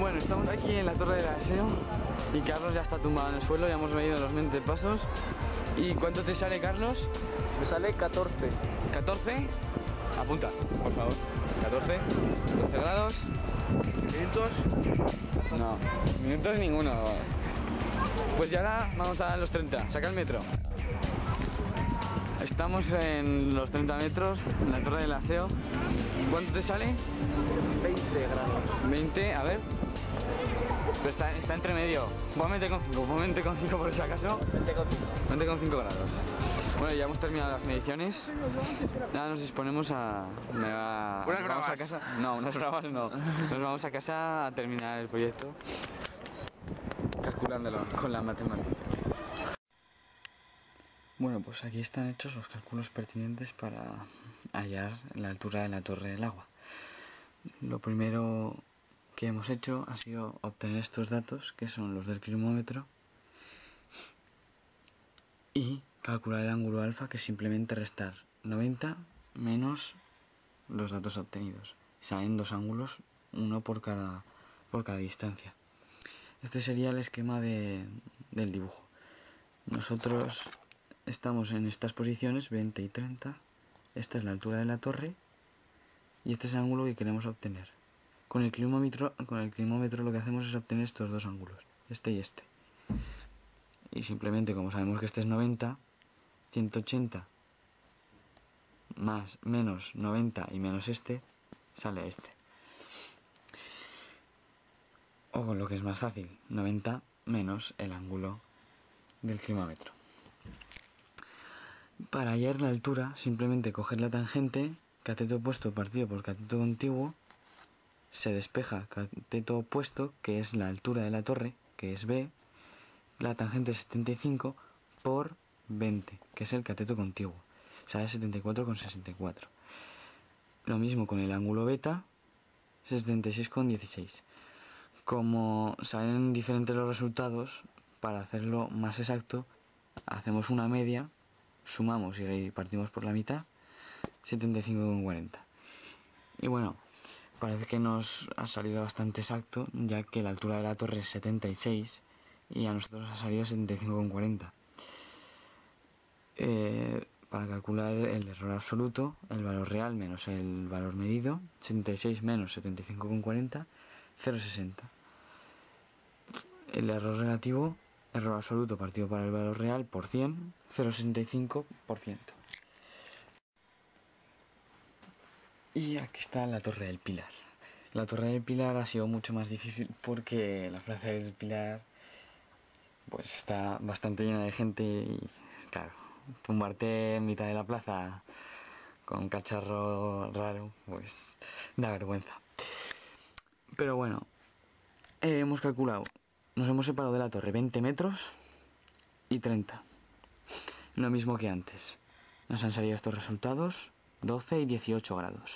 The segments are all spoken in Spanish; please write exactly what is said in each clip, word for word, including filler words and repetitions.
Bueno, estamos aquí en la Torre del Aseo y Carlos ya está tumbado en el suelo, ya hemos medido los veinte pasos. ¿Y cuánto te sale, Carlos? Me sale catorce. ¿catorce? Apunta, por favor. catorce, doce grados. ¿Minutos? No, minutos ninguno. Pues ya ahora vamos a los treinta, saca el metro. Estamos en los treinta metros, en la Torre del Aseo. ¿Cuánto te sale? veinte grados. veinte, a ver. Pero está, está entre medio. Pon veinte con cinco, pon veinte con cinco por si acaso. veinte con cinco. veinte con cinco grados. Bueno, ya hemos terminado las mediciones. Ahora nos disponemos a... Me va... Unas nos vamos a bravas. casa. No, unas bravas no. Nos vamos a casa a terminar el proyecto. Calculándolo con la matemática. Bueno, pues aquí están hechos los cálculos pertinentes para hallar la altura de la torre del agua. Lo primero que hemos hecho ha sido obtener estos datos, que son los del climómetro, y calcular el ángulo alfa, que es simplemente restar noventa menos los datos obtenidos. Salen dos ángulos, uno por cada, por cada distancia. Este sería el esquema de, del dibujo. Nosotros estamos en estas posiciones, veinte y treinta. Esta es la altura de la torre y este es el ángulo que queremos obtener. Con el climómetro, con el climómetro lo que hacemos es obtener estos dos ángulos, este y este. Y simplemente, como sabemos que este es noventa, ciento ochenta más menos noventa y menos este, sale este. O lo que es más fácil, noventa menos el ángulo del climómetro. Para hallar la altura, simplemente coger la tangente, cateto opuesto partido por cateto contiguo, se despeja cateto opuesto, que es la altura de la torre, que es B, la tangente es setenta y cinco por veinte, que es el cateto contiguo, sale setenta y cuatro coma sesenta y cuatro. Lo mismo con el ángulo beta, setenta y seis coma dieciséis. Como salen diferentes los resultados, para hacerlo más exacto, hacemos una media, sumamos y partimos por la mitad, setenta y cinco coma cuarenta. Y bueno, parece que nos ha salido bastante exacto, ya que la altura de la torre es setenta y seis y a nosotros ha salido setenta y cinco coma cuarenta. Eh, para calcular el error absoluto, el valor real menos el valor medido, setenta y seis menos setenta y cinco coma cuarenta, cero coma sesenta. El error relativo, error absoluto partido por el valor real por cien, cero coma sesenta y cinco por ciento. Y aquí está la Torre del Pilar. La Torre del Pilar ha sido mucho más difícil porque la Plaza del Pilar pues está bastante llena de gente y claro, tumbarte en mitad de la plaza con un cacharro raro pues da vergüenza. Pero bueno, eh, hemos calculado, nos hemos separado de la torre veinte metros y treinta. Lo mismo que antes. Nos han salido estos resultados, doce y dieciocho grados.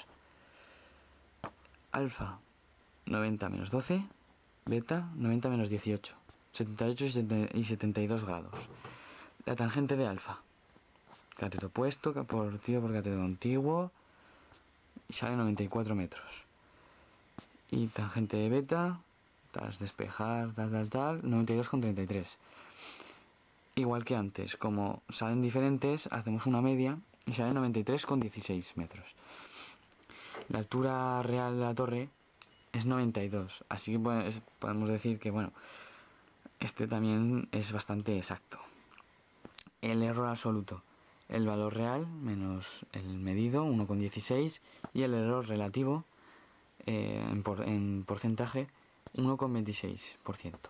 Alfa, noventa menos doce. Beta, noventa menos dieciocho. setenta y ocho y setenta y dos grados. La tangente de alfa, cateto opuesto, partido por cateto contiguo, y sale noventa y cuatro metros. Y tangente de beta, tras despejar, tal, tal, tal, noventa y dos coma treinta y tres. Igual que antes, como salen diferentes, hacemos una media y sale noventa y tres coma dieciséis metros. La altura real de la torre es noventa y dos, así que pues, podemos decir que bueno, este también es bastante exacto. El error absoluto, el valor real menos el medido, uno coma dieciséis, y el error relativo eh, en, por, en porcentaje, uno coma veintiséis por ciento.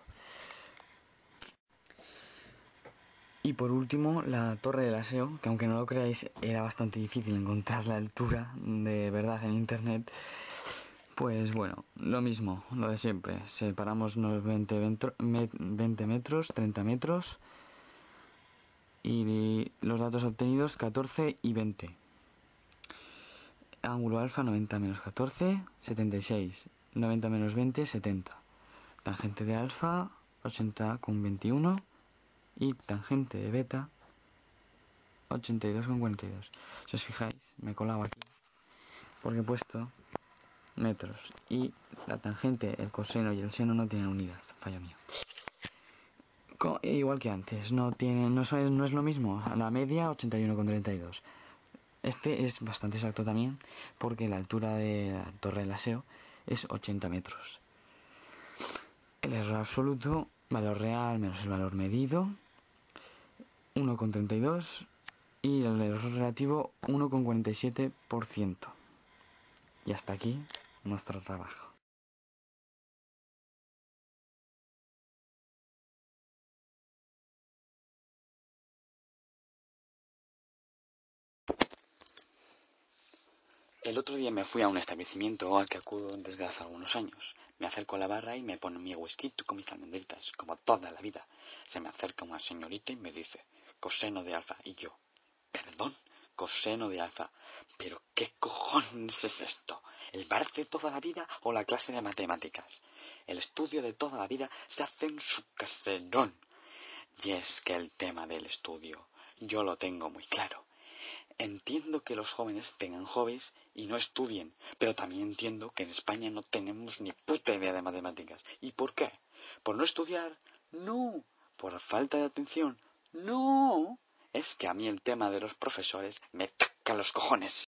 Y por último, la Torre del Aseo, que aunque no lo creáis era bastante difícil encontrar la altura de verdad en internet. Pues bueno, lo mismo, lo de siempre. Separamos unos veinte metros, treinta metros. Y los datos obtenidos, catorce y veinte. Ángulo alfa, noventa menos catorce, setenta y seis. noventa menos veinte, setenta. Tangente de alfa, ochenta coma veintiuno. Y tangente de beta, ochenta y dos coma cuarenta y dos. Si os fijáis, me he colado aquí porque he puesto metros. Y la tangente, el coseno y el seno no tienen unidad. Fallo mío. Co- igual que antes, no tiene, no, es, no es lo mismo. La media ochenta y uno coma treinta y dos. Este es bastante exacto también, porque la altura de la torre del aseo es ochenta metros. El error absoluto, valor real menos el valor medido, uno coma treinta y dos, y el error relativo uno coma cuarenta y siete por ciento. Y hasta aquí nuestro trabajo. El otro día me fui a un establecimiento al que acudo desde hace algunos años. Me acerco a la barra y me ponen mi whisky con mis almendritas, como toda la vida. Se me acerca una señorita y me dice, coseno de alfa. Y yo, perdón, coseno de alfa. ¿Pero qué cojones es esto? ¿El bar de toda la vida o la clase de matemáticas? El estudio de toda la vida se hace en su caserón. Y es que el tema del estudio, yo lo tengo muy claro. Entiendo que los jóvenes tengan hobbies y no estudien, pero también entiendo que en España no tenemos ni puta idea de matemáticas. ¿Y por qué? ¿Por no estudiar? No. ¿Por falta de atención? No. Es que a mí el tema de los profesores me toca los cojones.